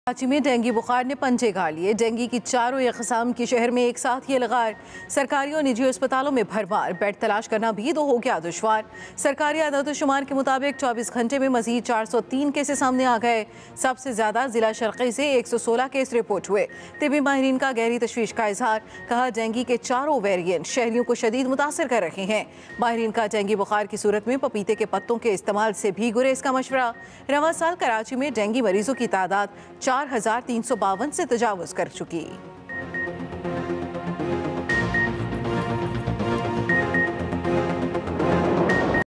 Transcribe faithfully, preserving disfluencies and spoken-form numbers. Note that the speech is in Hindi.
कराची में डेंगू बुखार ने पंजे गाड़ लिए। डेंगू की चारों अक़साम की शहर में एक साथ ये लगार। सरकारी और निजी अस्पतालों में भरमार, बेड तलाश करना भी तो हो गया दुश्वार। सरकारी आदाद-ओ-शुमार के मुताबिक चौबीस घंटे में मजीद चार सौ तीन केसेस सामने आ गए। सबसे ज्यादा जिला शर्क़ी से एक सौ सोलह केस रिपोर्ट हुए। तिबी माहिरीन का गहरी तशवीश का इजहार। कहा, डेंगू के चारों वेरिएंट शहरियों को शदीद मुतासर कर रहे हैं। माहिरीन का डेंगू बुखार की सूरत में पपीते के पत्तों के इस्तेमाल से भी गुरेज का मशवरा। रवां साल कराची में डेंगू मरीजों की तादाद चार हजार तीन सौ बावन से तजावुज कर चुकी।